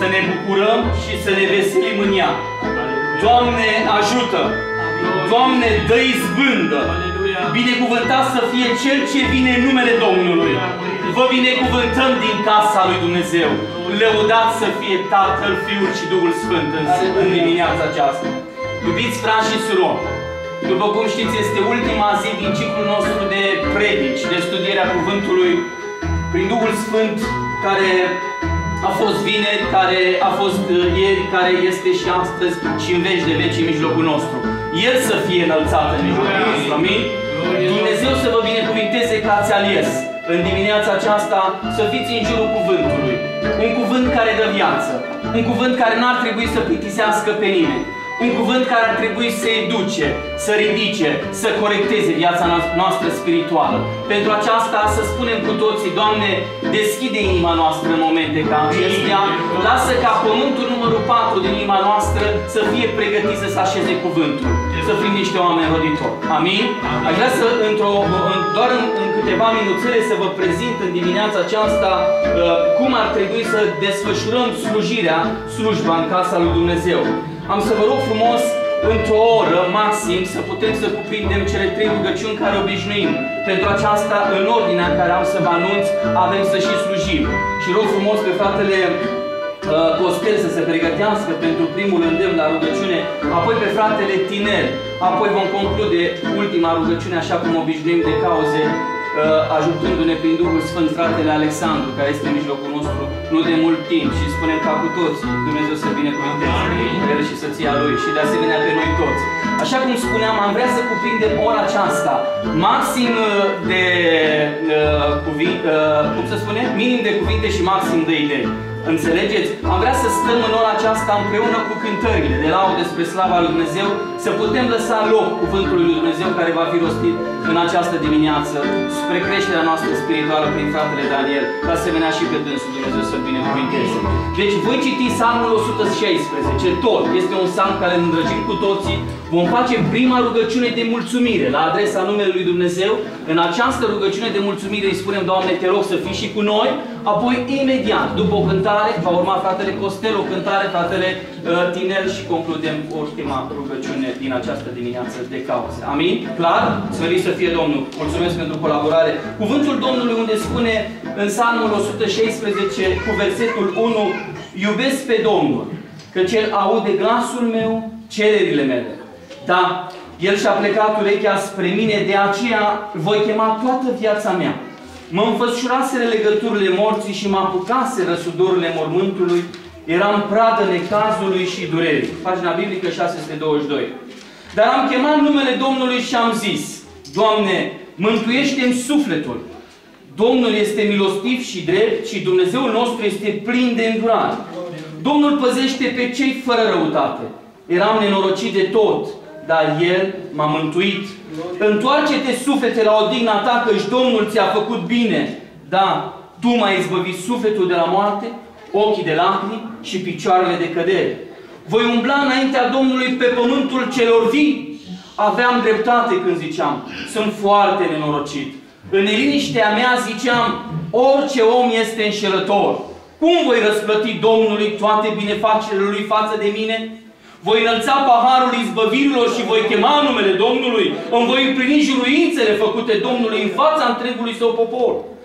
să ne bucurăm și să ne veselim în ea. Doamne, ajută! Doamne, dă izbândă! Binecuvântat să fie Cel ce vine în numele Domnului. Vă binecuvântăm din casa lui Dumnezeu. Lăudat să fie Tatăl, Fiul și Duhul Sfânt în dimineața aceasta. Iubiți frați și surori, după cum știți, este ultima zi din ciclul nostru de predici, de studierea Cuvântului prin Duhul Sfânt, care a fost vineri, care a fost ieri, care este și astăzi și în veci de veci în mijlocul nostru. El să fie înălțat în mijlocul nostru. Amin? Dumnezeu să vă binecuvinteze că ați ales în dimineața aceasta să fiți în jurul Cuvântului. Un cuvânt care dă viață. Un cuvânt care n-ar trebui să plictisească pe nimeni. Un cuvânt care ar trebui să educe, să ridice, să corecteze viața noastră spirituală. Pentru aceasta să spunem cu toții, Doamne, deschide inima noastră în momente ca acestea. Lasă ca pământul numărul 4 din inima noastră să fie pregătit să se așeze cuvântul. Să fim niște oameni roditori. Amin? Aș vrea să, doar în câteva minuțele, să vă prezint în dimineața aceasta cum ar trebui să desfășurăm slujba în casa lui Dumnezeu. Am să vă rog frumos, într-o oră, maxim, să putem să cuprindem cele 3 rugăciuni care obișnuim. Pentru aceasta, în ordinea în care am să vă anunț, avem să și slujim. Și rog frumos pe fratele Costel să se pregătească pentru primul îndemn la rugăciune, apoi pe fratele Tinel, apoi vom conclude ultima rugăciune, așa cum obișnuim de cauze, ajutându-ne prin Duhul Sfânt fratele Alexandru, care este în mijlocul nostru nu de mult timp, și spunem ca cu toți, Dumnezeu să binecuvânteze pe el și soția lui și de asemenea pe noi toți. Așa cum spuneam, am vrea să cuprindem ora aceasta maxim de cum să spunem? Minim de cuvinte și maxim de idei. Înțelegeți? Am vrea să stăm în ora aceasta împreună cu cântările de laudă spre slava lui Dumnezeu, să putem lăsa loc cuvântului lui Dumnezeu care va fi rostit în această dimineață spre creșterea noastră spirituală prin fratele Daniel, de asemenea și pe dânsul Dumnezeu să-l binecuvinteze. Deci voi citi Psalmul 116, tot. Este un psalm care îl îndrăgim cu toții. Vom face prima rugăciune de mulțumire la adresa numelui lui Dumnezeu. În această rugăciune de mulțumire îi spunem, Doamne, te rog să fii și cu noi. Apoi, imediat, după o cântare, va urma fratele Costel, o cântare, fratele Tinel și concludem ultima rugăciune din această dimineață de cauze. Amin? Clar? Slăvit să fie Domnul. Mulțumesc pentru colaborare. Cuvântul Domnului unde spune în Psalmul 116 cu versetul 1: iubesc pe Domnul, căci El aude glasul meu, cererile mele. Da, El și-a plecat urechea spre mine, de aceea voi chema toată viața mea. Mă înfășuraseră legăturile morții și mă apucaseră sudorurile mormântului. Eram pradă necazului și durerii. Pagina biblică 622. Dar am chemat numele Domnului și am zis: Doamne, mântuiește-mi sufletul. Domnul este milostiv și drept și Dumnezeul nostru este plin de îndurare. Domnul păzește pe cei fără răutate. Eram nenorocit de tot, dar El m-a mântuit. Întoarce-te, suflete, la odihna ta, căci Domnul ți-a făcut bine. Da, Tu m-ai izbăvit sufletul de la moarte, ochii de lacrimi și picioarele de cădere. Voi umbla înaintea Domnului pe pământul celor vii. Aveam dreptate când ziceam: sunt foarte nenorocit. În neliniștea mea ziceam: orice om este înșelător. Cum voi răsplăti Domnului toate binefacerile Lui față de mine? Voi înălța paharul izbăvirilor și voi chema numele Domnului. Îmi voi împlini juruințele făcute Domnului în fața întregului Său popor.